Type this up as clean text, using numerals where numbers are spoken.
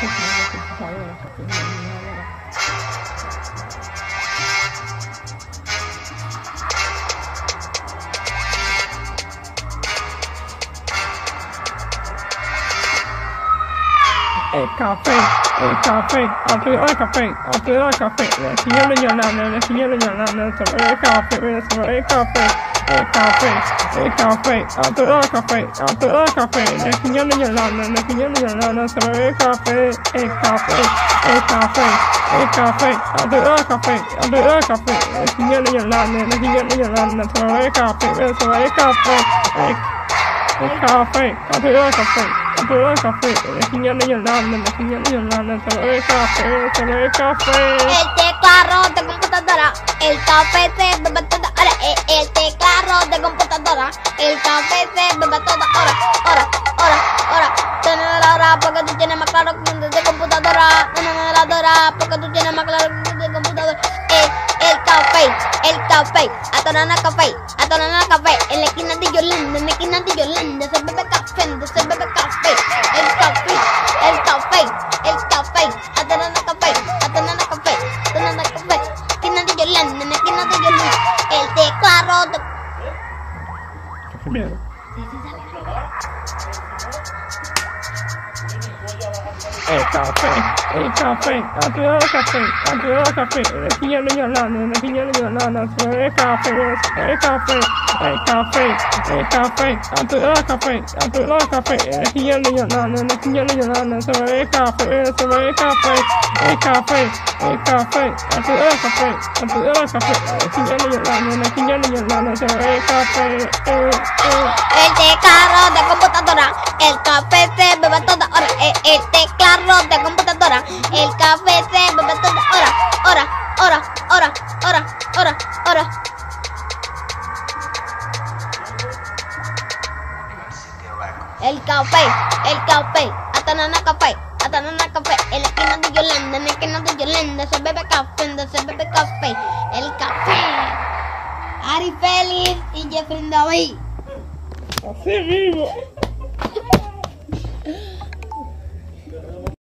El café, abre el café, la señora Yolanda, se ve el café, se ve el café, abre el café, la señora Yolanda, se ve el café, abre el café, la señora Yolanda, se ve el café, abre el café. La señora Yolanda, se ve el café, El teclado de computadora, el café se bebe toda hora. El teclado de computadora, el café se bebe toda hora. Tienes la hora porque tú tienes más claro que de computadora. Tienes la hora porque tú tienes más claro que de computadora. El café, atorando café, en la esquina de Yolanda, se bebe café, El café, atorando café, esquina de Yolanda, el teclado de... El café, abre el café, la señora Yolanda, se ve el café, abre el café, la señora Yolanda, se ve el café, abre el café, la señora Yolanda, se ve el café, El teclado de computadora, el café se bebe toda hora. El teclado de computadora, el café se bebe toda hora. El café, atorando café, en la esquina de Yolanda, se bebe café, el café. Ari Félix y Jeffrey David. así mismo.